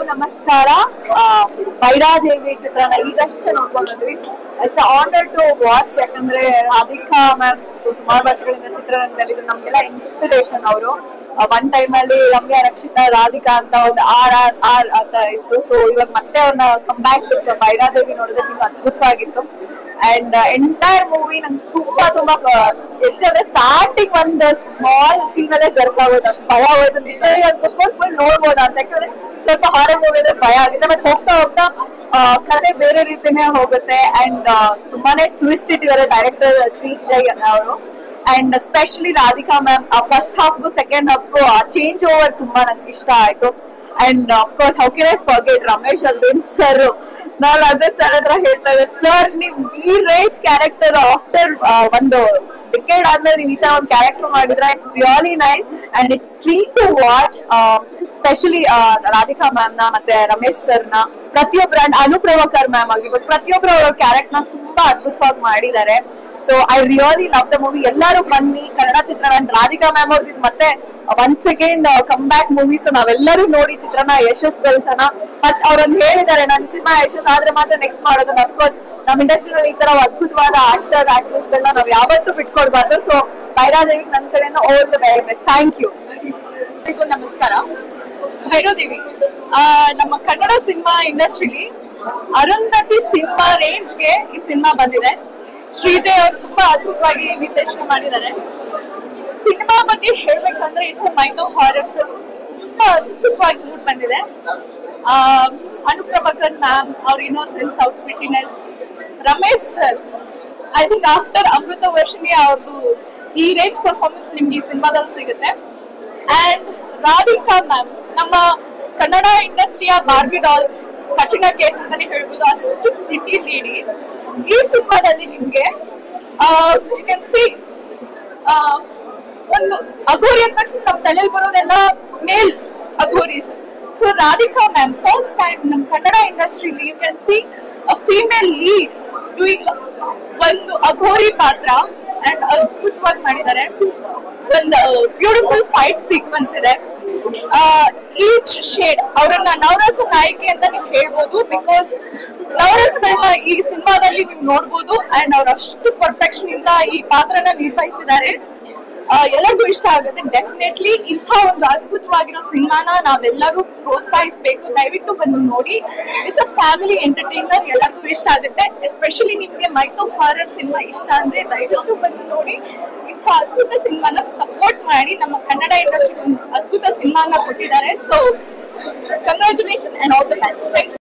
ನಮಸ್ಕಾರ. ಬೈರಾದೇವಿ ಚಿತ್ರನ ಈಗಷ್ಟೇ ನೋಡ್ಕೊಂಡ್ವಿ. It's honour to watch. ಯಾಕಂದ್ರೆ ರಾಧಿಕಾ ಮ್ಯಾಮ್ ಸುಮಾರು ವರ್ಷಗಳಿಂದ ಚಿತ್ರರಂಗದಲ್ಲಿ ನಮ್ಗೆಲ್ಲ ಇನ್ಸ್ಪಿರೇಷನ್ ಅವರು. ಒನ್ ಟೈಮ್ ಅಲ್ಲಿ ರಮ್ಯಾ ರಕ್ಷಿತಾ ರಾಧಿಕಾ ಅಂತ ಒಂದು ಆರ್ ಅಂತ ಇತ್ತು. ಸೊ ಇವಾಗ ಮತ್ತೆ ಅವ್ರನ್ನ ಕಮ್ ಬ್ಯಾಕ್ ಇತ್ತು. ಬೈರಾದೇವಿ ನೋಡಿದ್ರೆ ತುಂಬಾ ಅದ್ಭುತವಾಗಿತ್ತು. ಅಂಡ್ ಎಂಟೈರ್ ಮೂವಿ ನಂಗೆ ತುಂಬಾ ಎಷ್ಟಂದ್ರೆ ಸ್ಟಾರ್ಟಿಂಗ್ ಒಂದು ಸ್ಮಾಲ್ ಸೀನ್ ಅಲ್ಲೇ ಜರ್ಕ್ ಆಗೋದು, ಅಷ್ಟು ಭಯ ಆಗೋದು. ಕುತ್ಕೊಂಡು ಫುಲ್ ನೋಡ್ಬೋದು ಅಂತ. ಯಾಕಂದ್ರೆ ಸ್ವಲ್ಪ ಹಾರರ್ ಮೂವಿ ಅಂದ್ರೆ ಭಯ ಆಗುತ್ತೆ. ಬಟ್ ಹೋಗ್ತಾ ಹೋಗ್ತಾ ಕಥೆ ಬೇರೆ ರೀತಿನೇ ಹೋಗುತ್ತೆ. ಅಂಡ್ ತುಂಬಾನೇ ಟ್ವಿಸ್ಟ್ ಇಟ್ಟಿದ್ದಾರೆ ಡೈರೆಕ್ಟರ್ ಶ್ರೀಜಯ್ ಅವರು. And specially Radhika ma'am first ಹಾಫ್ಗೂ ಸೆಕೆಂಡ್ ಹಾಫ್ಗೂ ಚೇಂಜ್ ಓವರ್ ತುಂಬಾ ನಂಗೆ ಇಷ್ಟ ಆಯ್ತು. And of course how can I forget Ramesh ಅಲ್ದೇನ್ ಸರ್. ನಾನು ಅದೇ ಸರ್ ಹತ್ರ ಹೇಳ್ತಾ ಇದ್ದೆ, ಸರ್ ನೀವು ಈ ರೇಂಜ್ ಕ್ಯಾರೆಕ್ಟರ್ ಆಫ್ಟರ್ ಒಂದು ಡಿಕೇಡ್ ಆದ್ಮೇಲೆ ನೀವು ಈ ತರ ಒಂದು ಕ್ಯಾರೆಕ್ಟರ್ ಮಾಡಿದ್ರೆ it's really nice and it's treat to watch. Specially Radhika ma'am ನ ಮತ್ತೆ ರಮೇಶ್ ಸರ್ ನ ಪ್ರತಿಯೊಬ್ಬರ ಅನುಪ್ರಭಾಕರ್ ಮ್ಯಾಮ್ ಆಗಿರ್ಬೋದು, ಪ್ರತಿಯೊಬ್ಬರು ಅವ್ರ ಕ್ಯಾರೆಕ್ಟರ್ ನ ತುಂಬಾ ಅದ್ಭುತವಾಗಿ ಮಾಡಿದ್ದಾರೆ. So I really love the movie. ಎಲ್ಲರೂ ಬನ್ನಿ ಕನ್ನಡ ಚಿತ್ರನ. ರಾಧಿಕಾ ಮ್ಯಾಮ್ ಅವ್ರದ್ದು ಮತ್ತೆ once again come back movie. So ನಾವೆಲ್ಲರೂ ನೋಡಿ ಚಿತ್ರನ ಯಶಸ್ ಗಳಿಸೋಣ. ಮತ್ ಅವ್ರೊಂದು ಹೇಳಿದ್ದಾರೆ, ನನ್ನ ಸಿನಿಮಾ ಯಶಸ್ ಆದ್ರೆ ಮಾತ್ರ ನೆಕ್ಸ್ಟ್ ಮಾಡೋದನ್ನ. ಅಫ್ಕೋರ್ಸ್ ನಮ್ಮ ಇಂಡಸ್ಟ್ರಿಯಲ್ಲಿ ಈ ತರ ಅದ್ಭುತವಾದ ಆಕ್ಟರ್ ಆಕ್ಟ್ರೆಸ್ ಗಳನ್ನ ನಾವು ಯಾವತ್ತೂ ಬಿಟ್ಕೊಡ್ಬಾರ್ದು. ಸೊ ಭೈರಾದೇವಿ ನನ್ನ ಕಡೆಯಿಂದ all the very best. Thank you. ನಮಸ್ಕಾರ. ಭೈರಾದೇವಿ ನಮ್ಮ ಕನ್ನಡ ಸಿನಿಮಾ ಇಂಡಸ್ಟ್ರಿಲಿ ಅರುಂಧತಿ ಸಿನಿಮಾ ರೇಂಜ್ಗೆ ಈ ಸಿನಿಮಾ ಬಂದಿದೆ. ಶ್ರೀಜಯ್ ಅವರು ತುಂಬಾ ಅದ್ಭುತವಾಗಿ ನಿರ್ದೇಶನ ಮಾಡಿದ್ದಾರೆ. ಸಿನಿಮಾ ಬಗ್ಗೆ ಹೇಳ್ಬೇಕಂದ್ರೆ it's a mytho horror film. ತುಂಬಾ ಅದ್ಭುತವಾಗಿ ಮೂಡ್ ಬಂದಿದೆ. ಅನುಪ್ರಭಾಕರ್ ಮ್ಯಾಮ್ ಅವ್ರ ಇನ್ನೋಸೆನ್ಸ್, ಅವ್ರ prettiness, Ramesh sir I think after Amrutha Varshini ಅವ್ರದ್ದು ಈ ರೇಂಜ್ ಪರ್ಫಾರ್ಮೆನ್ಸ್ ನಿಮ್ಗೆ ಈ ಸಿನಿಮಾದಲ್ಲಿ ಸಿಗುತ್ತೆ. ಅಂಡ್ ರಾಧಿಕಾ ಮ್ಯಾಮ್ ನಮ್ಮ ಕನ್ನಡ ಇಂಡಸ್ಟ್ರಿಯ ಬಾರ್ಬಿ ಡಾಲ್, ಕಠಿಣ ಕೇಸ್ ಅಂತಾನೆ ಹೇಳ್ಬೋದು. ಅಷ್ಟು ಪ್ರಿಟಿ ಲೇಡಿ ಈ ಸಿನಿಮಾದಲ್ಲಿ ನಿಮ್ಗೆ ಯು ಕ್ಯಾನ್ ಸಿ ಒಂದು ಅಘೋರಿ ಅಂದ ತಕ್ಷಣ ನಮ್ಮ ತಲೆಯಲ್ಲಿ ಬರೋದೆಲ್ಲ male aghoris. So Radhika ma'am first time ನಮ್ಮ ಕನ್ನಡ ಇಂಡಸ್ಟ್ರಿಲಿ you can see a female lead doing ಒಂದು ಅಘೋರಿ ಪಾತ್ರ ಅಂಡ್ ಅದ್ಭುತವಾಗಿ ಮಾಡಿದ್ದಾರೆ. ಒಂದು ಬ್ಯೂಟಿಫುಲ್ ಫೈಟ್ ಸೀಕ್ವೆನ್ಸ್ ಇದೆ. ಈಚ್ ಶೇಡ್ ಅವರನ್ನ ನವರಸ ನಾಯಕಿ ಅಂತ ನೀವು ಹೇಳ್ಬೋದು. ಬಿಕಾಸ್ ನವರಸಗಳನ್ನ ಈ ಸಿನಿಮಾದಲ್ಲಿ ನೀವು ನೋಡ್ಬೋದು. ಅಂಡ್ ಅವ್ರು ಅಷ್ಟು ಪರ್ಫೆಕ್ಷನ್ ಇಂದ ಈ ಪಾತ್ರನ ನಿರ್ವಹಿಸಿದ್ದಾರೆ. ಎಲ್ಲರಿಗೂ ಇಷ್ಟ ಆಗುತ್ತೆ ಡೆಫಿನೆಟ್ಲಿ. ಇಂಥ ಒಂದು ಅದ್ಭುತವಾಗಿರೋ ಸಿನಿಮಾನ ನಾವೆಲ್ಲರೂ ಪ್ರೋತ್ಸಾಹಿಸಬೇಕು. ದಯವಿಟ್ಟು ಬಂದು ನೋಡಿ. It's a family entertainer. ಎಲ್ಲರಿಗೂ ಇಷ್ಟ ಆಗುತ್ತೆ. ಎಸ್ಪೆಷಲಿ ನಿಮ್ಗೆ ಮೈಥೋ ಹಾರರ್ ಸಿನಿಮಾ ಇಷ್ಟ ಅಂದ್ರೆ ದಯವಿಟ್ಟು ಬಂದು ನೋಡಿ. ಇಂಥ ಅದ್ಭುತ ಸಿನಿಮಾನ ಸಪೋರ್ಟ್ ಮಾಡಿ. ನಮ್ಮ ಕನ್ನಡ ಇಂಡಸ್ಟ್ರಿ ಒಂದು ಅದ್ಭುತ ಸಿನಿಮಾನ ಕೊಟ್ಟಿದ್ದಾರೆ. So congratulation and all the best.